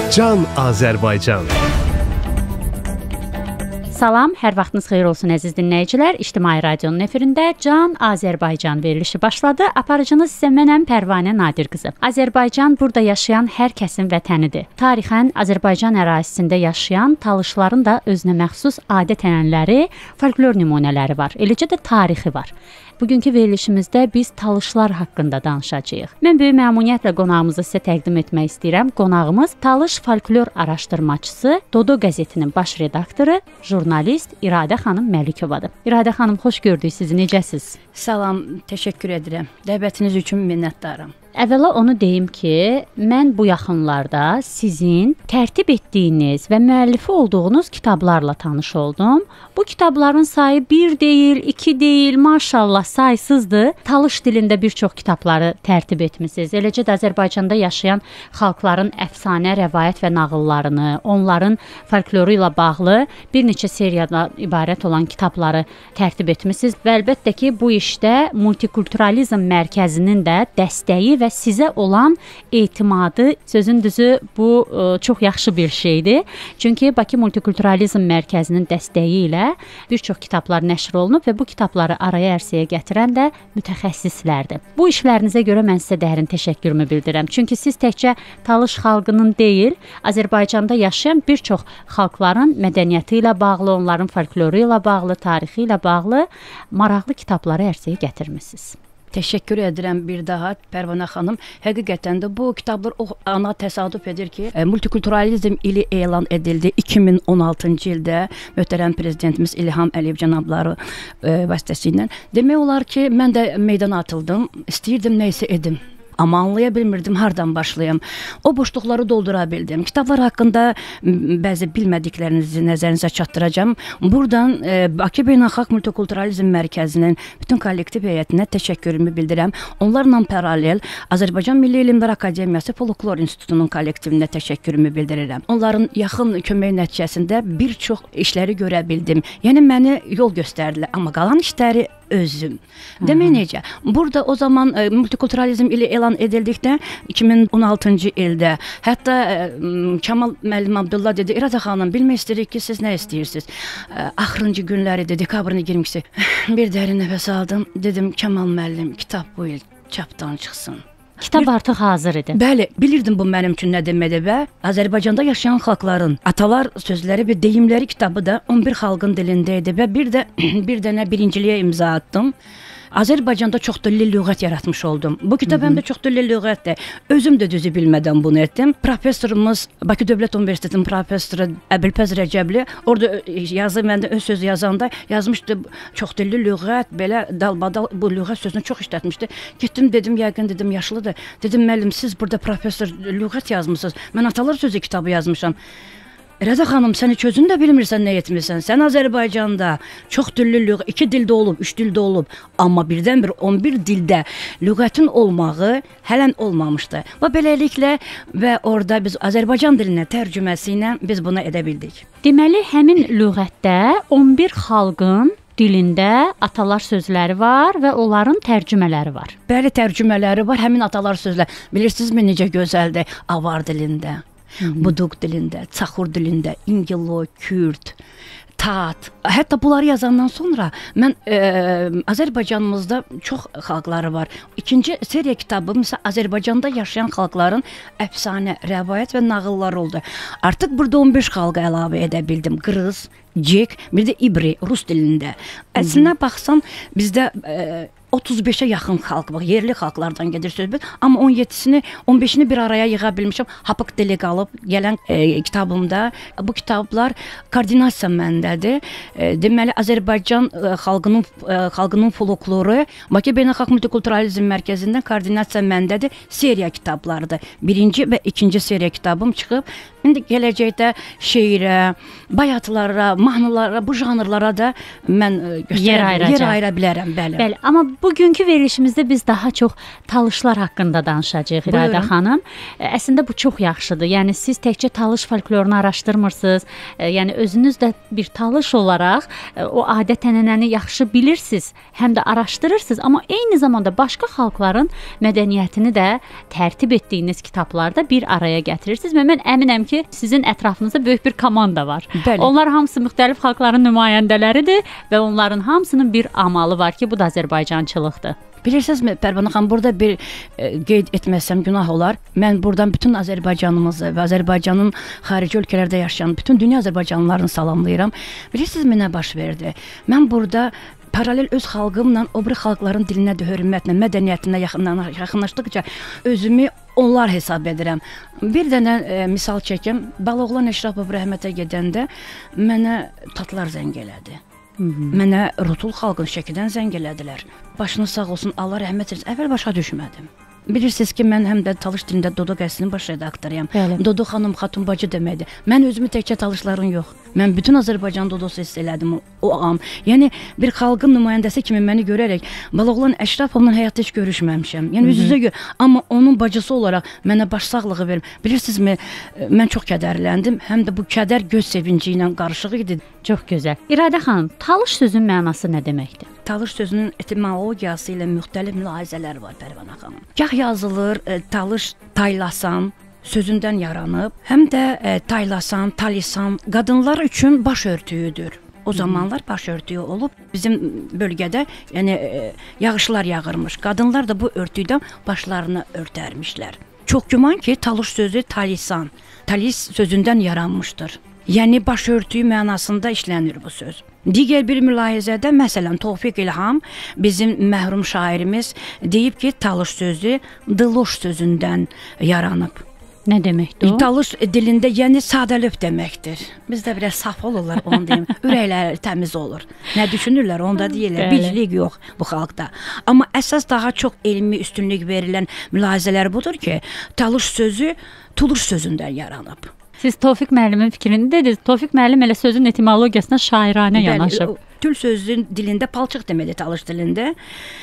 Can Azərbaycan. Salam, hər vaxtınız xeyir olsun əziz dinləyicilər. İctimai Radionun efirində Can Azərbaycan verilişi başladı. Aparıcınız isə mənəm Pərvanə Nadir qızı. Azərbaycan burada yaşayan hər kəsin vətənidir. Tarixən Azərbaycan ərazisində yaşayan talışların da özünə məxsus adət-ənənələri, folklor nümunələri var. Eləcə də tarixi var. Bugünkü verilişimizdə biz talışlar haqqında danışacağıq. Mən böyük məmnuniyyətlə qonağımızı sizə təqdim etmək istəyirəm. Qonağımız talış folklor araşdırmaçısı, Dodo qəzetinin baş redaktoru, jurnalist İradə xanım Məlikovadır. İradə xanım, xoş gördük sizi. Necəsiz? Salam, təşəkkür edirəm. Dəvətiniz üçün minnətdaram. Əvvəla onu deyim ki, mən bu yaxınlarda sizin tərtib etdiyiniz və müəllifi olduğunuz kitablarla tanış oldum. Bu kitabların sayı 1 deyil, 2 deyil, maşallah saysızdır. Talış dilində bir çox kitabları tərtib etmisiniz. Eləcə də Azərbaycanda yaşayan xalqların əfsanə, rəvayət və nağıllarını, onların folkloru ilə bağlı bir neçə seriyadan ibarət olan kitabları tərtib etmisiniz. Və əlbəttə ki, bu işdə multikulturalizm mərkəzinin də dəstəyi və sizə olan etimadı, sözün düzü bu çox yaxşı bir şeydir. Çünki Bakı Multikulturalizm Mərkəzinin dəstəyi ilə bir çox kitablar nəşr olunub və bu kitabları araya ərsəyə gətirən də mütəxəssislərdir. Bu işlərinizə görə mən sizə dərin təşəkkürümü bildirirəm. Çünki siz təkcə talış xalqının deyil, Azərbaycanda yaşayan bir çox xalqların mədəniyyəti ilə bağlı, onların folkloru ilə bağlı, tarixi ilə bağlı maraqlı kitabları ərsəyə gətirmisiniz. Təşəkkür edirəm bir daha Pərvanə xanım. Həqiqətən də bu kitablar ana təsadüf edir ki, multikulturalizm ili elan edildi 2016-cı ildə möhtərəm prezidentimiz İlham Əliyev cənabları vasitəsilə. Demək olar ki, mən də meydana atıldım, istəyirdim nəysə edim. Amma anlaya bilmirdim hardan başlayım. O boşluqları doldura bildim. Kitablar haqqında bəzi bilmədiklərinizi nəzərinizə çatdıracağım. Buradan Bakı Beynəlxalq Multikulturalizm Mərkəzinin bütün kollektiv heyətinə təşəkkürümü bildirirəm. Onlarla paralel Azərbaycan Milli Elmlər Akademiyası Folklor İnstitutunun kollektivinə təşəkkürümü bildirirəm. Onların yaxın kömək nəticəsində bir çox işləri görə bildim. Yəni məni yol göstərdilər, amma qalan işləri özüm. Demək necə? Burada o zaman multikulturalizm ili elan edildikdə 2016-cı ildə hətta Kamal müəllim Abdullah dedi, İradə xanım, bilmək istəyirik ki, siz nə istəyirsiniz? Axırıncı günləri idi, dekabrın 20-si. Bir dərin nəfəs aldım, dedim Kamal müəllim, kitab bu il çapdan çıxsın. Kitab artıq hazır idi. Bəli, bilirdim bu mənim üçün nə deməkdir və Azərbaycanda yaşayan xalqların atalar sözləri və deyimləri kitabı da 11 xalqın dilində idi və bir dənə birinciliyə imza atdım. Azərbaycanda çoxdilli lüğət yaratmış oldum. Bu kitab həm də çoxdilli lüğətdir. Özüm də düzü bilmədən bunu etdim. Professorumuz, Bakı Dövlət Universitetinin professoru Əbilpəz Rəcəbli, orada yazı məndə öz sözü yazanda yazmışdı çoxdilli lüğət, belə dalbadal bu lüğət sözünü çox işlətmişdi. Getdim dedim, yəqin dedim yaşlıdır. Dedim müəllim, siz burada professor lüğət yazmısınız. Mən atalar sözü kitabı yazmışam. İradə xanım, sən heç özün də bilmirsən nə etmirsən. Sən Azərbaycanda çox dilli lüğət, 2 dildə olub, 3 dildə olub, amma birdən-bir 11 dildə lüğətin olmağı hələn olmamışdı. Və beləliklə və orada biz Azərbaycan dilinə tərcüməsi ilə biz bunu edə bildik. Deməli, həmin lüğətdə 11 xalqın dilində atalar sözləri var və onların tərcümələri var. Bəli, tərcümələri var, həmin atalar sözləri. Bilirsinizmi necə gözəldir? Avar dilində, Buduq dilində, Çaxur dilində, İngilo, Kürd, Tat. Hətta bunları yazandan sonra mən Azərbaycanımızda çox xalqları var. İkinci seriya kitabı məsələn Azərbaycanda yaşayan xalqların əfsanə, rəvayət və nağılları oldu. Artıq burada 15 xalqa əlavə edə bildim. Qırğız, Cek, bir də İbri, rus dilində. Əslində baxsan bizdə 35-ə yaxın xalq var, yerli xalqlardan gedir söhbət, amma 17-sini, 15-ini bir araya yığa bilmişəm. Hapıq dili qalıb gələn kitabımda. Bu kitablar koordinasiya məndədir. Deməli, Azərbaycan xalqının folkloru Bakı Beynəlxalq Multikulturalizm Mərkəzindən koordinasiya məndədir. Seriya kitablarıdır. Birinci və ikinci seriya kitabım çıxıb. İndi gələcəkdə şeirə, bayatlara, mahnılara, bu janrlara da mən yer ayıra bilərəm. Bəli, amma bugünkü verilişimizdə biz daha çox talışlar haqqında danışacağıq İradə xanım. Əslində bu çox yaxşıdır. Yəni siz təkcə talış folklorunu araşdırmırsınız. Yəni özünüz də bir talış olaraq o adət-ənənəni yaxşı bilirsiniz, həm də araşdırırsınız, amma eyni zamanda başqa xalqların mədəniyyətini də tərtib etdiyiniz kitablarda bir araya gətirirsiniz və mən əminəm ki, sizin ətrafınızda böyük bir komanda var. Bəli. Onlar hamısı müxtəlif xalqların nümayəndələridir və onların hamısının bir amalı var ki, bu da Azərbaycançılıqdır. Bilirsinizmi Pərvanə xanım, burada bir qeyd etməsəm günah olar. Mən buradan bütün Azərbaycanımızı və Azərbaycanın xarici ölkələrdə yaşayan bütün dünya Azərbaycanlılarını salamlayıram. Bilirsinizmi nə baş verdi? Mən burada paralel öz xalqımla o biri xalqların dilinə də hörmətlə, mədəniyyətinə yaxınlaşdıqca özümü onlar hesab edirəm. Bir dənə misal çəkim. Baloğlan Əşrafov rəhmətə gedəndə mənə tatlar zəng elədi. Mənə Rutul xalqın Şəkidən zəng elədilər. Başını sağ olsun, Allah rəhmət etsin. Əvvəl başa düşmədim. Bilirsiniz ki, mən həm də Talış dilində Dodo qəzetinin baş redaktoruyam. Dodo xanım, xatun bacı deməkdir. Mən özümü təkcə Talışların yox, mən bütün Azərbaycan Dodosu hiss elədim o an. Yəni bir xalqın nümayəndəsi kimi məni görərək Baloğlan Əşrafovla həyatda heç görüşməmişəm. Yəni üz-üzə gör, amma onun bacısı olaraq mənə başsağlığı verir. Bilirsinizmi, mən çox kədərləndim. Həm də bu kədər göz sevinci ilə qarışıq idi. Çox gözəl. İradə xanım, Talış sözünün mənası nə deməkdir? Talış sözünün etimologiyası ilə müxtəlif mülahizələr var Pərvanə xanım. Gah yazılır talış, taylasan sözündən yaranıb, həm də taylasan, talisan qadınlar üçün baş örtüyüdür. O zamanlar baş örtüyü olub bizim bölgədə, yəni yağışlar yağırmış. Qadınlar da bu örtüydən başlarını örtərmişlər. Çox güman ki, talış sözü talisan, talis sözündən yaranmışdır. Yəni baş örtüyü mənasında işlənir bu söz. Digər bir mülahizədə, məsələn, Tofiq İlham, bizim məhrum şairimiz deyib ki, talış sözü dıloş sözündən yaranıb. Nə deməkdir o? Talış dilində yəni sadəlöv deməkdir. Bizdə biraz saf olurlar, onu deyim. Ürəkləri təmiz olur. Nə düşünürlər, onda deyirlər. Biclik yox bu xalqda. Amma əsas daha çox elmi üstünlük verilən mülahizələr budur ki, talış sözü tuluş sözündən yaranıb. Siz Tofiq müəllimin fikrini dediniz. Tofiq müəllim elə sözün etimologiyasına şairanə yanaşıb. Tül sözün dilində palçıq deməkdir, talış dilində.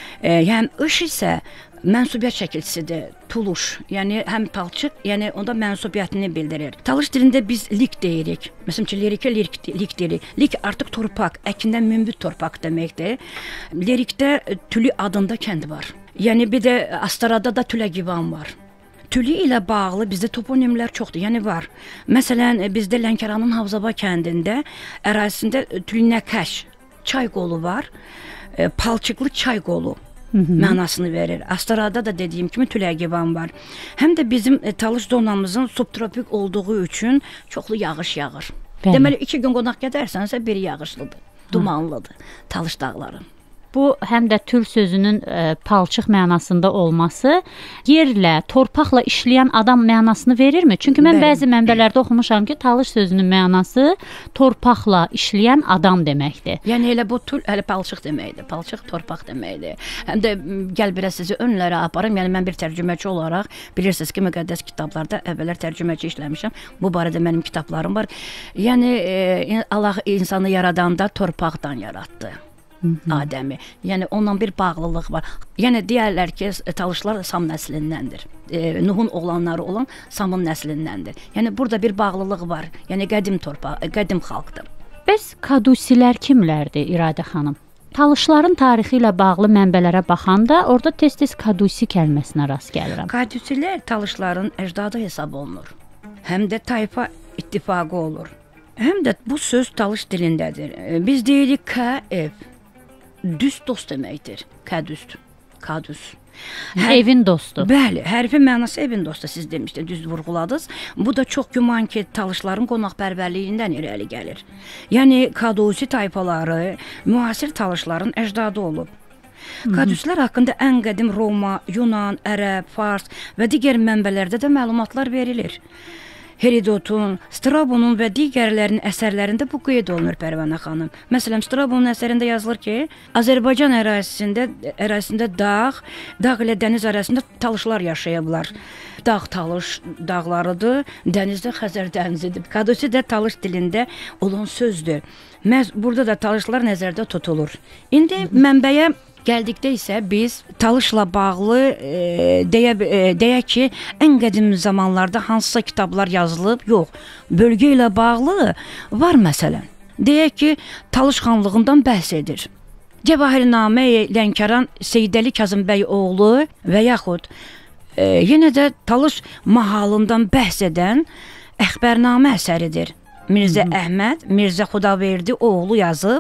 Yəni ış isə mənsubiyyət şəkilçisidir, tuluş. Yəni həm palçıq, yəni onda mənsubiyyətini bildirir. Talış dilində biz lik deyirik. Məsələn ki, lirikə lik deyirik. Lik artıq torpaq, əkindən münbit torpaq deməkdir. Lirikdə Tülü adında kənd var. Yəni bir də Astarada da Tüləgivan var. Tülü ilə bağlı bizdə toponimlər çoxdur, yəni var. Məsələn, bizdə Lənkəranın Havzaba kəndində ərazisində Tülünəkəş çay qolu var, palçıqlı çay qolu mənasını verir. Astarada da dediyim kimi Tüləgivan var. Həm də bizim talış zonamızın subtropik olduğu üçün çoxlu yağış yağır. Deməli, 2 gün qonaq gedərsənsə biri yağışlıdır, dumanlıdır Talış dağları. Bu həm də tül sözünün palçıq mənasında olması yerlə, torpaqla işləyən adam mənasını verirmi? Çünki mən bəzi mənbələrdə oxumuşam ki, talış sözünün mənası torpaqla işləyən adam deməkdir. Yəni elə bu tül hələ palçıq deməkdir. Palçıq torpaq deməkdir. Həm də gəl biraz sizi önlərə aparım. Yəni mən bir tərcüməçi olaraq bilirsiniz ki, müqəddəs kitablarda əvvəllər tərcüməçi işləmişəm. Bu barədə mənim kitablarım var. Yəni Allah insanı yaradanda torpaqdan yaratdı. Adəmi. Yəni onunla bir bağlılıq var. Yəni deyərlər ki, talışlar Sam nəslindəndir. Nuhun oğlanları olan Samın nəslindəndir. Yəni burada bir bağlılıq var. Yəni qədim torpaq, qədim xalqdır. Bəs kadusilər kimlərdir İradə xanım? Talışların tarixi ilə bağlı mənbələrə baxanda orada tez-tez kadusi kəlməsinə rast gəlirəm. Kadusilər talışların əcdadı hesab olunur. Həm də tayfa ittifaqı olur. Həm də bu söz talış dilindədir. Biz deyirik ka-ev. Düz dost deməkdir. Kədüst. Kadüs. Evin dostu. Bəli, hərfin mənası evin dostu, siz demişdiniz, düz vurğuladınız. Bu da çox güman ki, talışların qonaqpərvərliyindən irəli gəlir. Yəni kadusi tayfaları müasir talışların əcdadı olub. Kadüslər haqqında ən qədim Roma, Yunan, Ərəb, Fars və digər mənbələrdə də məlumatlar verilir. Herodotun, Strabonun və digərlərinin əsərlərində bu qeyd olunur Pərvanə xanım. Məsələn, Strabonun əsərində yazılır ki, Azərbaycan ərazisində dağ ilə dəniz arasında talışlar yaşayıblar. Dağ talış dağlarıdır, dəniz də Xəzər dənizidir. Kadusi də talış dilində olan sözdür. Məhz burada da talışlar nəzərdə tutulur. İndi mənbəyə gəldikdə isə biz talışla bağlı deyək ki, ən qədim zamanlarda hansısa kitablar yazılıb, yox, bölgə ilə bağlı var məsələn. Deyək ki, Talış xanlığından bəhs edir. Cəvahirnamə Lənkəran Seydəli Kazımbəy oğlu və yaxud yenə də Talış mahalından bəhs edən əxbərnamə əsəridir. Mirzə Əhməd, Mirzə Xudaverdi oğlu yazıb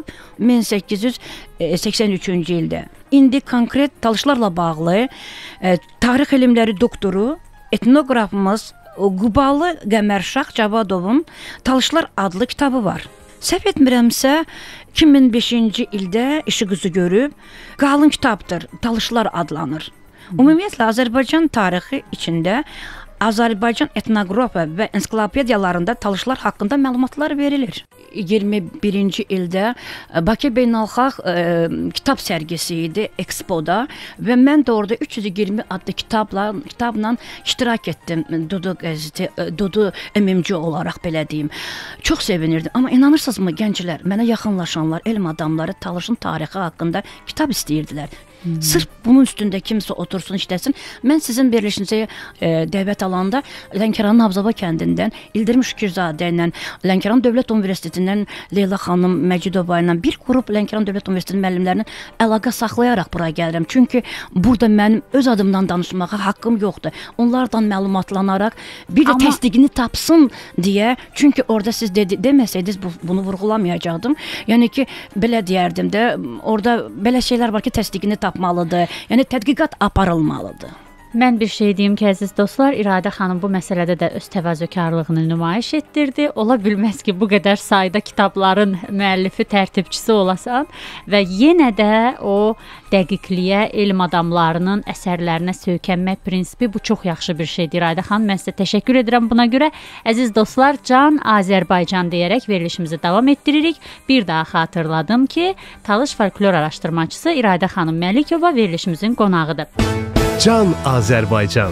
1883-cü ildə. İndi konkret talışlarla bağlı tarix elmləri doktoru, etnoqrafımız Qubalı Qəmərşah Cavadovun Talışlar adlı kitabı var. Səhv etmirəmsə 2005-ci ildə işıq üzü görüb, qalın kitabdır, Talışlar adlanır. Ümumiyyətlə Azərbaycan tarixi içində Azərbaycan etnoqrafiya və ensiklopediyalarında talışlar haqqında məlumatlar verilir. 21-ci ildə Bakı Beynəlxalq kitab sərgisi idi Expoda və mən də orada 320 adlı kitabla iştirak etdim. Dudu qəzeti, Dudu MMC olaraq belə deyim. Çox sevinirdim. Amma inanırsınızmı gənclər, mənə yaxınlaşanlar, elm adamları talışın tarixi haqqında kitab istəyirdilər. Sırf bunun üstündə kimsə otursun, işləsin. Mən sizin verilişinizə dəvət alanda Lənkəranın Havzava kəndindən İldırım Şükürzadə ilə Lənkəran Dövlət Universitetindən Leyla xanım Məcidova ilə bir qrup Lənkəran Dövlət Universitetinin müəllimlərinin əlaqə saxlayaraq bura gəlirəm. Çünki burada mənim öz adımdan danışmağa haqqım yoxdur. Onlardan məlumatlanaraq bir də təsdiqini tapsın deyə. Çünki orada siz deməsəydiniz bunu vurğulamayacaqdım. Yəni ki, belə deyərdim də, orada belə şeylər var ki, təsdiqini tapmalıdır. Yəni tədqiqat aparılmalıdır. Mən bir şey deyim ki, əziz dostlar, İradə xanım bu məsələdə də öz təvazökarlığını nümayiş etdirdi. Ola bilməz ki, bu qədər sayda kitabların müəllifi, tərtibçisi olasan və yenə də o dəqiqliyə, elm adamlarının əsərlərinə söykənmək prinsipi bu çox yaxşı bir şeydir. İradə xanım, mən sizə təşəkkür edirəm buna görə. Əziz dostlar, Can Azərbaycan deyərək verilişimizi davam etdiririk. Bir daha xatırladım ki, Talış folklor araşdırmacısı İradə xanım Məlikova verilişimizin qonağıdır. Can Azərbaycan.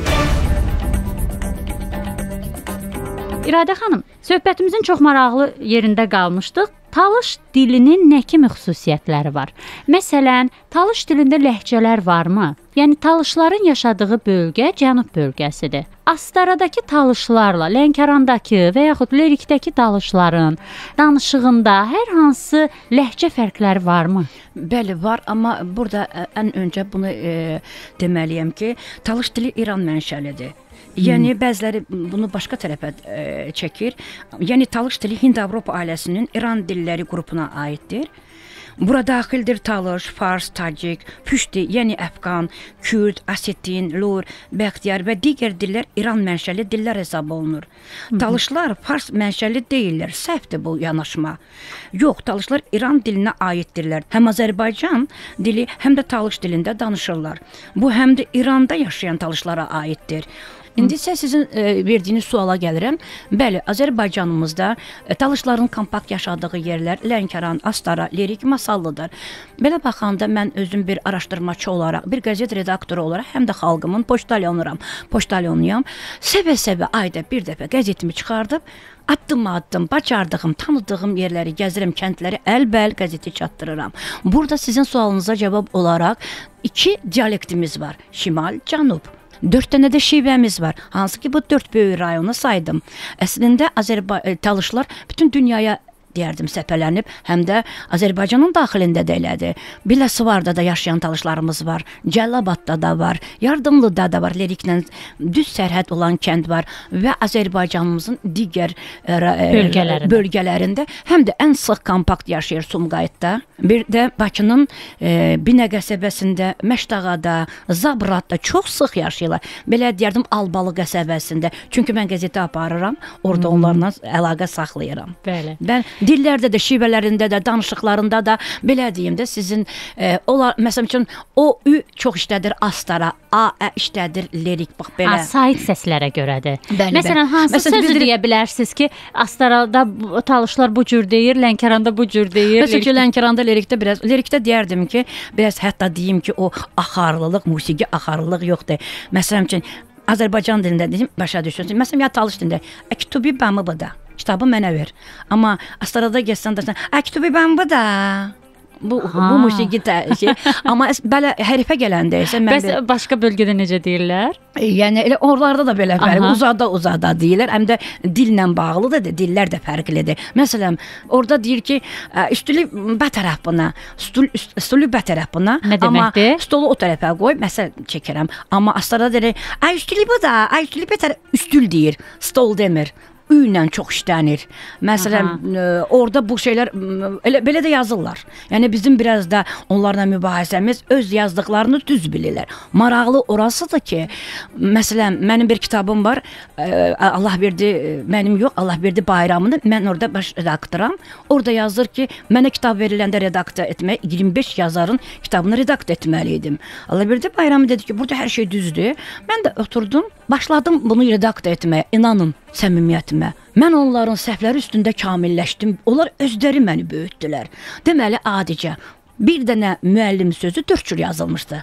İradə xanım, söhbətimizin çox maraqlı yerində qalmışdıq. Talış dilinin nə kimi xüsusiyyətləri var? Məsələn, Talış dilində ləhcələr varmı? Yəni Talışların yaşadığı bölgə Cənub bölgəsidir. Astaradakı Talışlarla Lənkərandakı və yaxud Lerikdəki Talışların danışığında hər hansı ləhcə fərqləri varmı? Bəli, var, amma burada ən öncə bunu deməliyəm ki, Talış dili İran mənşəlidir. Yəni bəziləri bunu başqa tərəfə çəkir. Yəni Talış dili Hind-Avropa ailəsinin İran dilləri qrupuna aiddir. Bura daxildir Talış, Fars, Tacik, Püşti, yəni Əfqan, Kürd, Asetin, Lur, Bəxtiyar və digər dillər İran mənşəli dillər hesab olunur. Talışlar Fars mənşəli deyillər, səhvdir bu yanaşma. Yox, Talışlar İran dilinə aiddirlər. Həm Azərbaycan dili, həm də Talış dilində danışırlar. Bu həm də İranda yaşayan Talışlara aiddir. İndi isə sizin verdiyiniz suala gəlirəm. Bəli, Azərbaycanımızda Talışların kompakt yaşadığı yerlər Lənkəran, Astara, Lerik, Masallıdır. Belə baxanda mən özüm bir araşdırmaçı olaraq, bir qəzet redaktoru olaraq həm də xalqımın poçtalyonuyam. Səbə-səbə ayda bir dəfə qəzetimi çıxardıb, addım-addım, bacardığım, tanıdığım yerləri gəzirəm, kəndləri əlbəl qəzeti çatdırıram. Burada sizin sualınıza cavab olaraq 2 dialektimiz var. Şimal, Cənub. 4 dənə də şivəmiz var. Hansı ki bu 4 böyük rayonu saydım. Əslində Talışlar bütün dünyaya deyərdim səpələnib, həm də Azərbaycanın daxilində də elədir. Biləsuvarda da yaşayan Talışlarımız var, Cəlilabadda da var, Yardımlıda da var, Leriklə düz sərhəd olan kənd var və Azərbaycanımızın digər bölgələrində həm də ən sıx kompakt yaşayır Sumqayıtda. Bir də Bakının Binə qəsəbəsində, Məşdağada, Zabratda çox sıx yaşayırlar. Belə deyərdim Albalı qəsəbəsində. Çünki mən qəzeti aparıram, orada onlarla əlaqə saxlayıram. Bəli. Mən dillərdə də, şivələrində də, danışıqlarında da belə deyim də sizin məsələn üçün o ü çox işlədir Astara, a işlədir Lerik, bax belə. Sait səslərə görədir. Bəli, məsələn, hansı sözü deyə bilərsiniz ki, Astarada Talışlar bu cür deyir, Lənkəranda bu cür deyir. Məsələn ki, Lənkəranda, Lerikdə deyərdim ki, biraz hətta deyim ki, o axarlılıq, musiqi axarlılıq yoxdur. Məsələn üçün Azərbaycan dilində deyim, başa düşürsünüz. Məsələn, ya Talış dilində, "Əktubi bəmi bu da." Kitabı mənə ver. Amma Astarada gəlsən də, "Əktubi bəmi bu da." Bu musiqi şey. Amma belə hərfə gələndə isə mən bəs başqa bölgədə necə deyirlər? Yəni elə oralarda da belə uzada deyirlər. Həm də dillə bağlıdır da, dillər də fərqlidir. Məsələn, orada deyir ki, üstülü bə tərəf buna, stulu bə tərəf buna. Amma stolu o tərəfə qoy, məsəl çəkirəm. Amma Astarada deyir, üstülü bu da, üstülü bə tərəf, üstül deyir, stol demir. ü ilə çox işlənir. Məsələn, orada bu şeylər belə də yazırlar. Yəni bizim biraz da onlarla mübahisəmiz öz yazdıqlarını düz bilirlər. Maraqlı orasıdır ki, məsələn, mənim bir kitabım var. Allah verdi, mənim yox, Allah verdi bayramını. Mən orada baş redaktoram. Orada yazır ki, mənə kitab veriləndə redaktor etmək 25 yazarın kitabını redaktor etməli idim. Allah verdi bayramı dedi ki, burada hər şey düzdür. Mən də oturdum, başladım bunu redaktor etməyə. İnanın səmimiyyətimə. Mən onların səhvləri üstündə kamilləşdim. Onlar özləri məni böyütdülər. Deməli, adicə bir dənə müəllim sözü 4 cür yazılmışdı.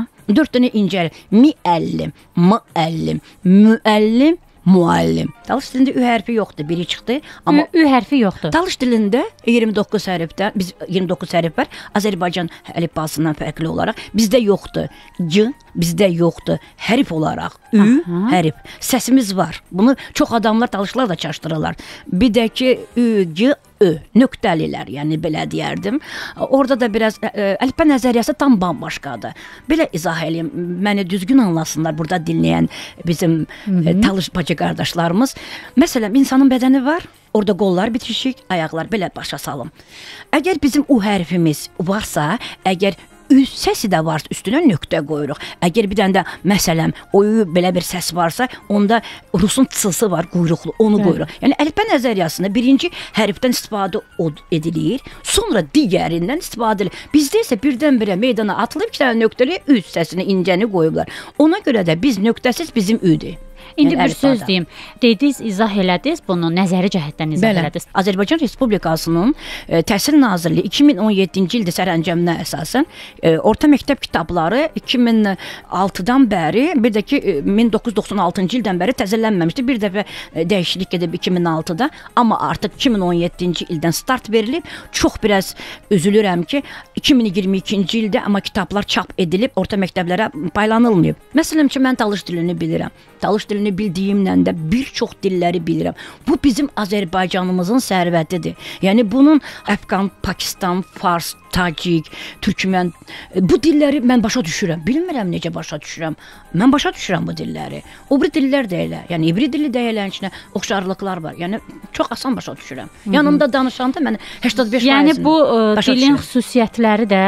4 dənə incəl. Müəllim, müəllim, müəllim, müəllim. Talış dilində ü hərfi yoxdur, biri çıxdı. Amma ü hərfi yoxdur. Talış dilində 29 hərfdən, biz 29 hərf var. Azərbaycan əlifbasından fərqli olaraq bizdə yoxdur. C bizdə yoxdur. Hərf olaraq ü hərf. Səsimiz var. Bunu çox adamlar, talışlar da çaşdırırlar. Bir də ki ü, c, ö, nöqtəlilər, yəni belə deyərdim. Orada da biraz əlifba nəzəriyyəsi tam bambaşqadır. Belə izah eləyim, məni düzgün anlasınlar burada dinləyən bizim talış bacı qardaşlarımız. Məsələn, insanın bədəni var, orada qollar bitişik, ayaqlar, belə başa salım. Əgər bizim u hərfimiz varsa, əgər ü səsi də varsa, üstünə nöqtə qoyuruq. Əgər bir dənə də, məsələn, o belə bir səs varsa, onda rusun çısı var, quyruqlu, onu qoyuruq. Yəni, əlifba nəzəriyyəsində birinci hərfdən istifadə edilir, sonra digərindən istifadə edilir. Bizdə isə birdən-birə meydana atılıb, 2 dənə nöqtəli ü səsini, incəni qoyublar. Ona görə də biz nöqtəsiz bizim üdür. İndi bir söz deyim. Dediniz, izah elədiniz bunu, nəzəri cəhətdən izah elədiniz. Azərbaycan Respublikasının Təhsil Nazirliyi 2017-ci ildə sərəncəminə əsasən orta məktəb kitabları 2006-dan bəri, bir də ki 1996-cı ildən bəri təzələnməmişdi. Bir dəfə dəyişiklik edib 2006-da, amma artıq 2017-ci ildən start verilib. Çox biraz üzülürəm ki, 2022-ci ildə amma kitablar çap edilib, orta məktəblərə paylanılmayıb. Məsələn ki, mən talış dilini bilirəm. Talış dilini bildiyimlə də bir çox dilləri bilirəm. Bu bizim Azərbaycanımızın sərvətidir. Yəni bunun Əfqan, Pakistan, Fars, Tacik, Türkmən, bu dilləri mən başa düşürəm. Bilmirəm necə başa düşürəm. Mən başa düşürəm bu dilləri. O biri dillər də elə. Yəni ibri dili də elə, içində oxşarlıqlar var. Yəni çox asan başa düşürəm. Yanımda danışanda mən 85%. Yəni bu dilin xüsusiyyətləri də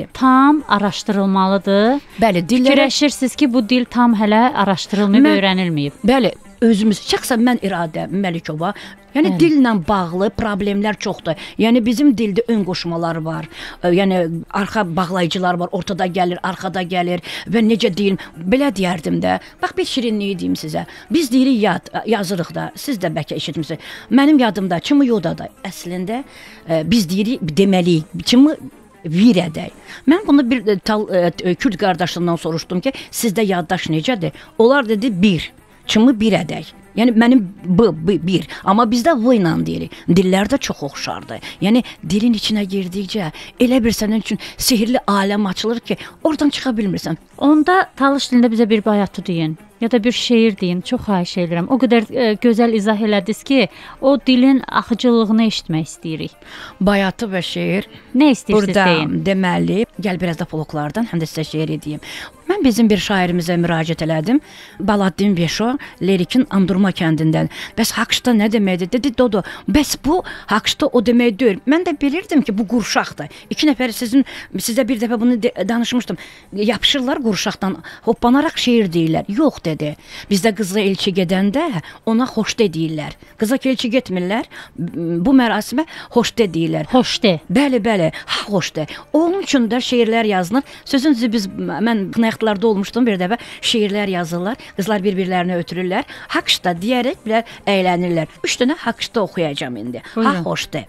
tam araşdırılmalıdır. Bəli, dilləri fikirləşirsiniz ki, bu dil tam hələ araşdırılmayıb, öyrənilməyib. Bəli, özümüz, şəxsən mən İradə Məlikova, yəni dillə bağlı problemlər çoxdur. Yəni bizim dildə ön qoşmalar var. Yəni arxa bağlayıcılar var, ortada gəlir, arxada gəlir və necə deyim, belə deyərdim də. Bax bir şirinliyi deyim sizə. Biz deyirik yad, yazırıq da. Siz də bəlkə eşitmisiniz. Mənim yadımda Çımı Yodada əslində biz deyirik deməliyik. Çımı vir edək. Mən bunu bir Kürd qardaşımdan soruşdum ki, sizdə yaddaş necədir? Onlar dedi bir. Çımı bir edək. Yəni mənim bir. Amma bizdə v ilə deyirik. Dillər də çox oxşardır. Yəni dilin içinə girdikcə elə bir sənin üçün sehirli aləm açılır ki, oradan çıxa bilmirsən. Onda talış dilində bizə bir bayatı deyin. Ya da bir şeir deyin. Çox xahiş edirəm. O qədər gözəl izah elədiniz ki, o dilin axıcılığını eşitmək istəyirik. Bayatı və şeir. Nə istəyirsiniz deyin? Burada deməli, gəl biraz da folklordan, həm də sizə şeir edeyim. Mən bizim bir şairimizə müraciət elədim. Baladdin Veşo, Lerikin Andurma kəndindən. Bəs Haqşda nə deməkdir? Dedi, Dodo, bəs bu Haqşda o demək deyil. Mən də bilirdim ki, bu qurşaqdır. 2 nəfər sizə bir dəfə bunu danışmışdım. Yapışırlar qurşaqdan, hoppanaraq şeir deyirlər. Yox dedi. Bizdə qızla elçi gedəndə ona xoşde deyirlər. Qıza elçi getmirlər. Bu mərasimə xoşde deyirlər. Xoşde. Bəli, bəli. Ha, xoşde. Onun üçün də şeirlər yazılır. Sözün düzü mən qınayaqlarda olmuşdum bir dəfə. Şeirlər yazırlar. Qızlar bir-birlərini ötürürlər. Haqşda deyərək bilər əylənirlər. 3 dənə haqşda oxuyacağam indi. Ha, xoşde.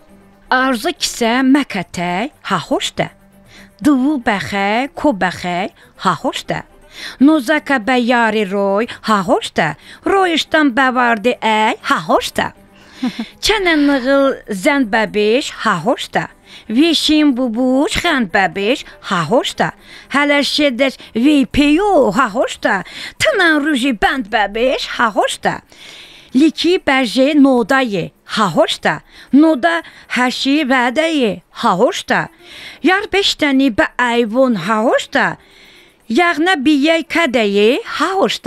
Arzu kisə məkətək, ha, xoşde. Dıvu bəxəy, ko bəxəy, ha, xoşde. Nozaka bəyari roy, ha, xoşde. Royuşdan bəvardi əy, ha, xoşde. Çənən nığıl zənd bəbiş, ha, xoşde. Vişin bubuş xənd bəbiş, ha, xoşde. Hələr şedəş veypeyo, ha, xoşde. Tınan ruji bənd bəbiş, ha, xoşde. Liki bərje nodayı, ha, xoşda. Noda həşi vədəyi, ha, xoşda. Yar beşdəni bə ayvun, ha, xoşda. Yağna biyəy kədəyi, ha, xoşda.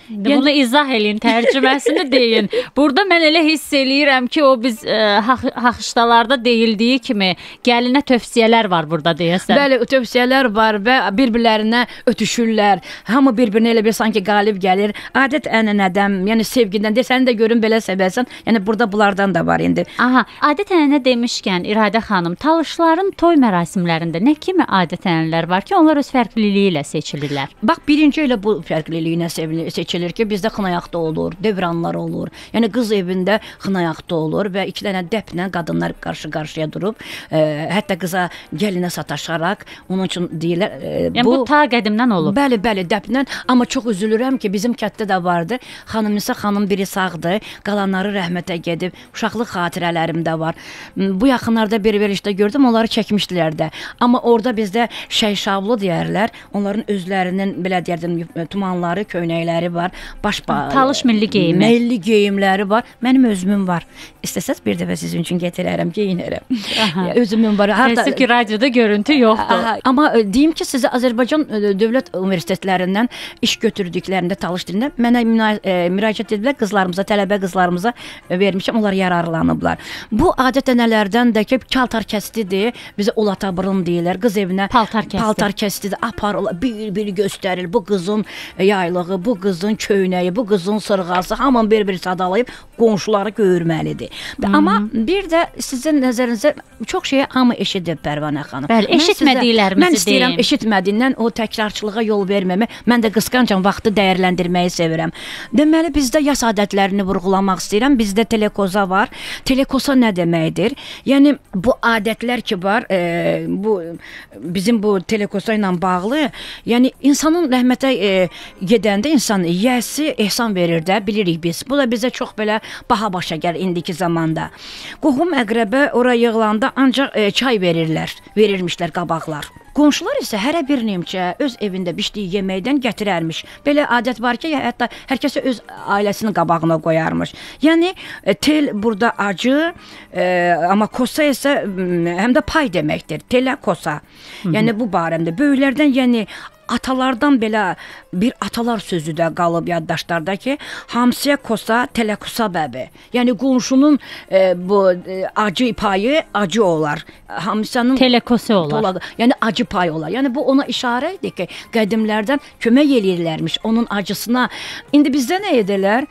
Bunu izah eləyin, tərcüməsini deyin. Burada mən elə hiss eləyirəm ki, o biz haxışdalarda deyildiyi kimi gəlinə tövsiyələr var burada deyəsən. Bəli, tövsiyələr var və bir-birlərinə ötüşürlər. Hamı bir-birinə elə bir sanki qalib gəlir. Adət-ənənədən, yəni sevgidən de, səni də görün belə sevəsən. Yəni burada bunlardan da var indi. Aha, adət-ənənə demişkən İradə xanım, Talışların toy mərasimlərində nə kimi adət-ənənələr var ki, onlar öz fərqliliyi ilə seçilirlər? Bax, birinci elə bu fərqliliyinə seçilir ki, bizdə xınayaqda olur, devranlar olur. Yəni qız evində xınayaqda olur və 2 dənə dəplə qadınlar qarşı-qarşıya durub, hətta qıza gəlinə sataşaraq, onun üçün deyirlər, yəni bu ta qədimdən olub. Bəli, dəplə, amma çox üzülürəm ki, bizim kənddə də vardı. Xanım biri sağdır, qalanları rəhmətə gedib, uşaqlıq xatirələrimdə var. Bu yaxınlarda bir verişdə gördüm, onları çəkmişdilər də. Amma orada bizdə şəyşavlı deyərlər, onların özlərinin belə deyərdim, tumanları, köynəkləri var, Talış milli geyimi. Milli geyimləri var. Mənim özümün var. İstəsəz bir dəfə sizin üçün gətirərəm, geyinərəm. Özümün var. Təəssüf ki, radioda görüntü yoxdur. Amma deyim ki, sizə Azərbaycan dövlət universitetlərindən iş götürdüklərində Talış dilində mənə müraciət ediblər, qızlarımıza, tələbə qızlarımıza vermişəm, onlar yararlanıblar. Bu adət-ənələrdən də ki, paltar kəstidir, bizə olatabrın deyirlər, qız evinə paltar kəstidir, aparırlar, bir göstərir, bu qızın yaylığı, bu qızın köynəyi, bu qızın sırğası, hamın bir-bir sadalayıb qonşuları görməlidir. Amma bir də sizin nəzərinizə çox şeyə hamı eşidib Pərvanə xanım. Bəli, eşitmədiklərimizi deyim. Mən istəyirəm eşitmədiyindən o təkrarçılığa yol verməmək, mən də qısqancam vaxtı dəyərləndirməyi sevirəm. Deməli, bizdə yas adətlərini vurğulamaq istəyirəm. Bizdə telekoza var. Telekoza nə deməkdir? Yəni, bu adətlər ki var, bizim bu telekoza ilə bağlı, yəni insanın rəhmətə gedəndə insan yiyəsi ehsan verir də, bilirik biz. Bu da bizə çox belə baha başa gəlir indiki zamanda. Qohum əqrəbə ora yığılanda ancaq çay verirmişlər qabaqlar. Qonşular isə hərə bir nimçə öz evində bişdiyi yeməkdən gətirərmiş. Belə adət var ki, hətta hər kəsə öz ailəsinin qabağına qoyarmış. Yəni, tel burada acı, amma kosa isə həm də pay deməkdir. Telə kosa. Yəni, bu barəmdə böyüklərdən, yəni, atalardan belə bir atalar sözü də qalıb yaddaşlarda ki, hamsiyə kosa, telekosa bəbi. Yəni qonşunun bu acı payı acı olar. Hamsiyanın telekosa olar. Yəni acı pay olar. Yəni bu ona işarə idi ki, qədimlərdən kömək eləyirlərmiş onun acısına. İndi bizdə nə edirlər?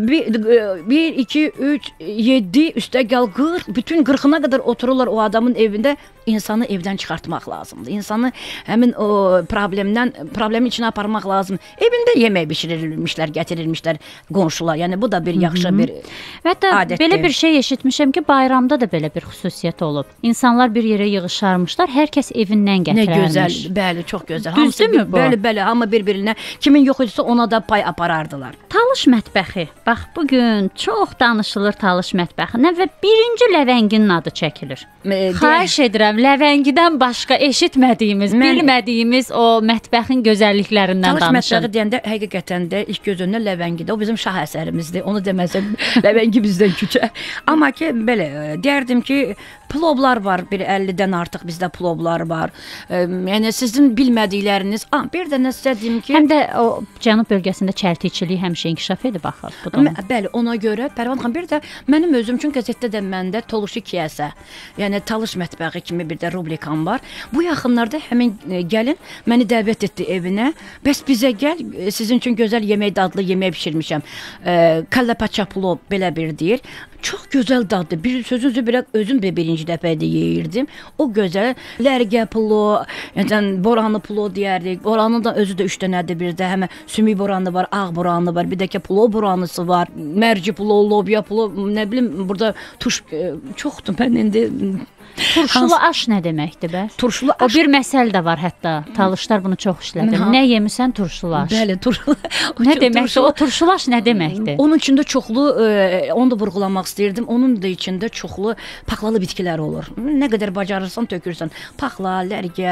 1, 2, 3, 7 üstə gəl 40, bütün 40'ına qədər otururlar o adamın evində, insanı evdən çıxartmaq lazımdır. İnsanı həmin o problemin içinə aparmaq lazım. Evində yemək bişirilmişlər, gətirilmişlər qonşular. Yəni bu da bir yaxşı bir adətdir. Belə bir şey eşitmişəm ki, bayramda da belə bir xüsusiyyət olub. İnsanlar bir yerə yığışarmışlar, hər kəs evindən gətirərmiş. Nə gözəl, bəli, çox gözəl. Düzdürmü bu? Bəli, hamı bir-birinə, kimin yox idisə ona da pay aparardılar. Talış mətbəxi. Bax, bugün çox danışılır Talış mətbəxindən və birinci ləvənginin adı çəkilir. Xahiş edirəm, ləvəngidən başqa eşitmədiyimiz, bilmədiyimiz o mətbəxin gözəlliklərindən danışın. Talış mətbəxi deyəndə həqiqətən də ilk göz önünə ləvəngidir. O bizim şah əsərimizdir. Onu deməsəm ləvəngi bizdən küçə. Amma ki, belə, deyərdim ki, plovlar var, bir 50-dən artıq bizdə plovlar var. Yəni, sizin bilmədikləriniz, bir də nə sizə deyim ki... Həm də o cənub bölgəsində çərtiçilik həmişə inkişaf edib axır. Bəli, ona görə, Pərvan xanım, bir də mənim özüm üçün qəzetdə də məndə Toluşi Kiyəsə, yəni Talış mətbəxi kimi bir də rubrikam var. Bu yaxınlarda həmin gəlin məni dəvət etdi evinə. Bəs bizə gəl, sizin üçün gözəl yemək, dadlı yemək pişirmişəm. Kallapaça plov belə bir deyir. Çox gözəl dadlı. Bir sözünüzü belə özüm də birinci dəfə də yeyirdim. O gözəl lərgə plov, yəni boranlı plov deyərdik. Boranın da özü də 3 dənədir bir də. Həmən sümük boranı var, ağ boranı var, bir də ki plov boranısı var. Mərci plov, lobya plov, nə bilim burada tuş çoxdur. Mən indi turşulu aş nə deməkdir bəs? Turşulu aş. O bir məsəl də var hətta. Talışlar bunu çox işlədir. Nə yemisən turşulu aş? Bəli, turşulu. Nə deməkdir? O turşulu aş nə deməkdir? Onun içində çoxlu, onu da vurğulamaq istəyirdim. Onun da içində çoxlu paxlalı bitkilər olur. Nə qədər bacarırsan tökürsən. Paxla, lərgə,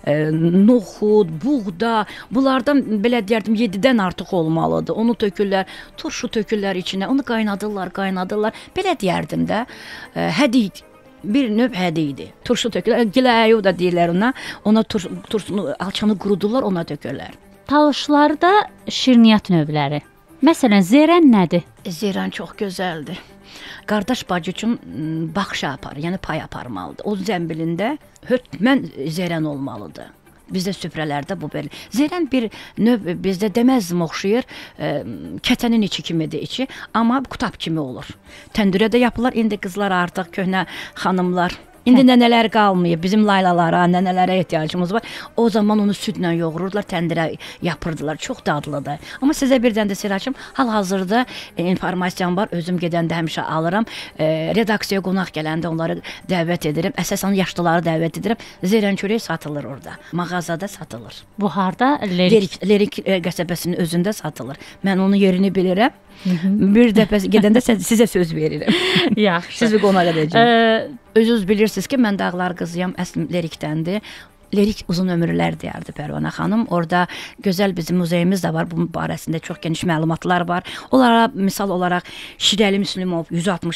noxud, buğda, bunlardan belə deyərdim 7-dən artıq olmalıdır. Onu tökürlər, turşu tökürlər içinə, onu qaynadırlar. Belə deyərdim də, hədiy. Bir növ hədi idi. Turşu tökürlər, giləyu da deyirlər ona turşunu, alçanı qurudurlar, ona tökürlər. Talışlarda şirniyyat növləri Məsələn, Zərən nədir? Zərən çox gözəldir. Qardaş bacı üçün baxış aparır, yəni pay aparmalıdır. O zəmbilində hökmən zərən olmalıdır. Bizdə süfrələrdə bu belə. Zərən bir növ bizdə deməzdim oxşayır, kətənin içi kimidir içi, amma qutab kimi olur. Təndürə də yapılır, indi qızlar artıq köhnə xanımlar. İndi nənələr qalmayıb, bizim laylalara, nənələrə ehtiyacımız var. O zaman onu südlə yoğururdular, təndirə yapırdılar. Çox dadlıdır. Amma sizə birdən də Siraçım, hal-hazırda informasiyam var. Özüm gedəndə həmişə alıram. Redaksiyaya qonaq gələndə onları dəvət edirəm. Əsasən yaşlıları dəvət edirəm. Zərən çörək satılır orada. Mağazada satılır. Bu harda? Lerik qəsəbəsinin özündə satılır. Mən onun yerini bilirəm. Bir dəfə gedəndə sizə söz verirəm. Yaxşı. Sizi qonaq edəcəm. Özünüz bilirsiniz ki, mən Dağlar qızıyam, əslində Lerikdəndir. Lerik uzun ömürlər deyərdi Pərvanə xanım. Orada gözəl bizim muzeyimiz də var. Bunun barəsində çox geniş məlumatlar var. Onlara misal olaraq Şirəli Müslümov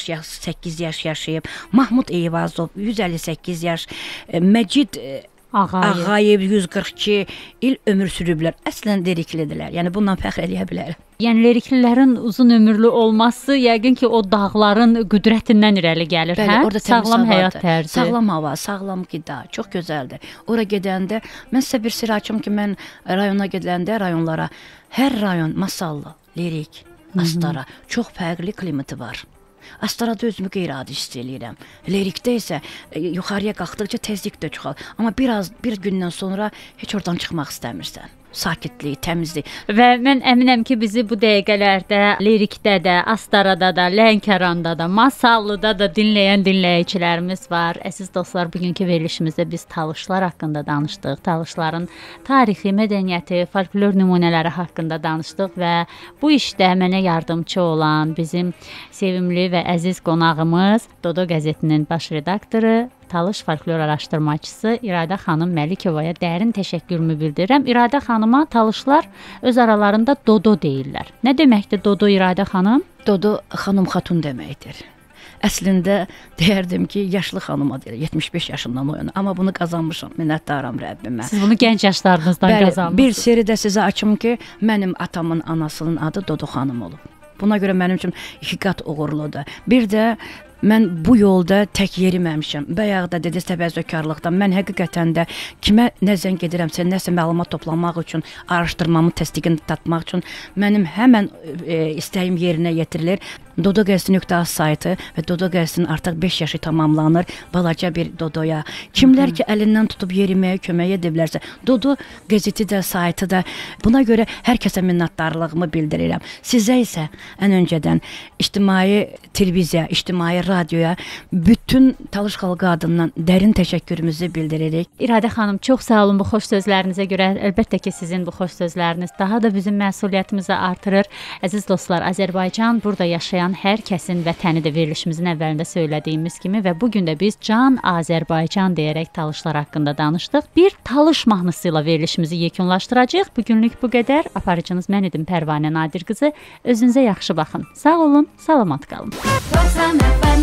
168 yaş yaşayıb, Mahmud Eyvazov 158 yaş, Məcid Ağayev 142 il ömür sürüblər. Əslən Leriklidirlər. Yəni bundan fəxr edə bilərəm. Yəni leriklilərin uzun ömürlü olması yəqin ki, o dağların qüdrətindən irəli gəlir, Bəli, hə? Orada Sağlam həyat tərzi. Sağlam hava, sağlam qida, çox gözəldir. Ora gedəndə, mən sizə bir sir açım ki, mən rayona gedəndə rayonlara, hər rayon masallı, Lerik, Astara, çox fərqli klimati var. Astarada özümü qeyri-adi hiss eləyirəm. Lerikdə isə yuxarıya qalxdıqca tezlik də çoxalır. Amma bir gündən sonra heç oradan çıxmaq istəmirsən. Sakitlik, təmizlik. Və mən əminəm ki, bizi bu dəqiqələrdə Lerikdə də, Astarada da, Lənkəranda da, Masallıda da dinləyən dinləyicilərimiz var. Əziz dostlar, bugünkü verilişimizdə biz Talışlar haqqında danışdıq. Talışların tarixi, mədəniyyəti, folklor nümunələri haqqında danışdıq və bu işdə mənə yardımçı olan bizim sevimli və əziz qonağımız Dodo qəzetinin baş redaktoru, Talış folklor araşdırmacısı İradə xanım Məlikovaya dərin təşəkkürümü bildirirəm. İradə xanıma Talışlar öz aralarında Dodo deyirlər. Nə deməkdir Dodo, İradə xanım? Dodo xanım xatun deməkdir. Əslində deyərdim ki, yaşlı xanıma deyir, 75 yaşından o yana. Amma bunu qazanmışam, minnətdaram Rəbbimə. Siz bunu gənc yaşlarınızdan qazanmışsınız. Bir sirri də sizə açım ki, mənim atamın anasının adı Dodo xanım olub. Buna görə mənim üçün iki qat uğurludur. Bir də mən bu yolda tək yeriməmişəm. Bayaq da dediniz təvəzzökarlıqdan. Mən həqiqətən də kimə nə zəng edirəmsə, nəsə məlumat toplamaq üçün, araşdırmamı, təsdiqini tapmaq üçün mənim həmən istəyim yerinə yetirilir. Dodo qəzeti.az saytı və Dodo qəzetinin artıq 5 yaşı tamamlanır. Balaca bir Dodoya. Kimlər ki əlindən tutub yeriməyə kömək ediblərsə, Dodo qəzeti də, saytı da. Buna görə hər kəsə minnətdarlığımı bildirirəm. Sizə isə ən öncədən ictimai televiziya, ictimai radioya, bütün Talış xalqı adından dərin təşəkkürümüzü bildiririk. İradə xanım, çox sağ olun bu xoş sözlərinizə görə. Əlbəttə ki, sizin bu xoş sözləriniz daha da bizim məsuliyyətimizi artırır. Əziz dostlar, Azərbaycan burada yaşayan hər kəsin vətənidir, verilişimizin əvvəlində söylədiyimiz kimi və bugün də biz Can Azərbaycan deyərək Talışlar haqqında danışdıq. Bir Talış mahnısı ilə verilişimizi yekunlaşdıracağıq. Bugünlük bu qədər. Aparıcınız mən idim Pərvanə Nadir qızı. Özünüzə yaxşı baxın. Sağ olun, salamat qalın.